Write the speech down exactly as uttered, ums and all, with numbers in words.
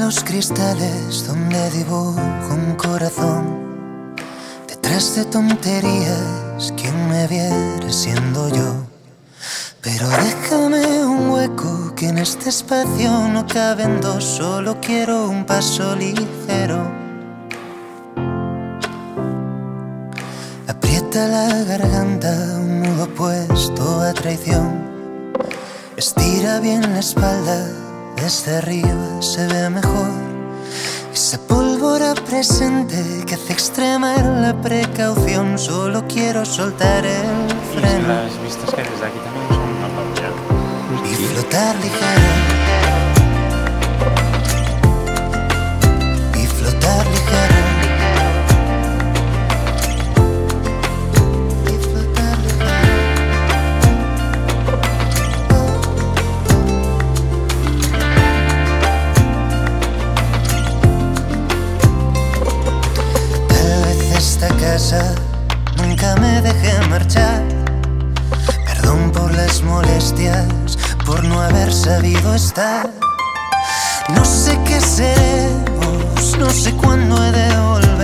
los cristales donde dibujo un corazón. Detrás de tonterías, quien me viera siendo yo. Pero déjame un hueco, que en este espacio no caben dos. Solo quiero un paso ligero. Aprieta la garganta, un nudo puesto a traición. Estira bien la espalda, desde arriba se ve mejor. Esa pólvora presente que hace extremar la precaución. Solo quiero soltar el freno. Y las vistas que desde aquí también son una barbaridad. Y flotar ligero. Y flotar ligero. Y flotar ligero. Tal vez esta casa nunca me deje marchar. Perdón por las molestias, por no haber sabido estar. No sé qué seremos, no sé cuándo he de volver.